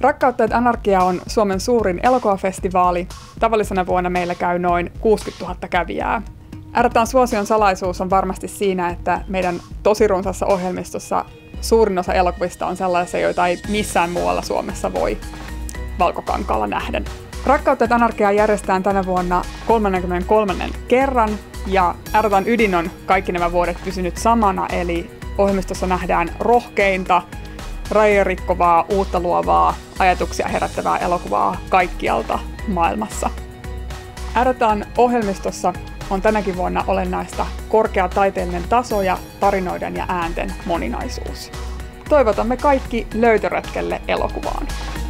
Rakkauttajat Anarkia on Suomen suurin elokuvafestivaali. Tavallisena vuonna meillä käy noin 60 000 kävijää. RTAn suosion salaisuus on varmasti siinä, että meidän tosi runsaassa ohjelmistossa suurin osa elokuvista on sellaisia, joita ei missään muualla Suomessa voi Valkokankaalla nähdä. Rakkauttajat Anarkia järjestetään tänä vuonna 33. kerran ja RTAn ydin on kaikki nämä vuodet pysynyt samana, eli ohjelmistossa nähdään rohkeinta, rajoja rikkovaa, uutta luovaa, ajatuksia herättävää elokuvaa kaikkialta maailmassa. RTAn ohjelmistossa on tänäkin vuonna olennaista korkea taiteellinen taso ja tarinoiden ja äänten moninaisuus. Toivotamme kaikki löytöretkelle elokuvaan.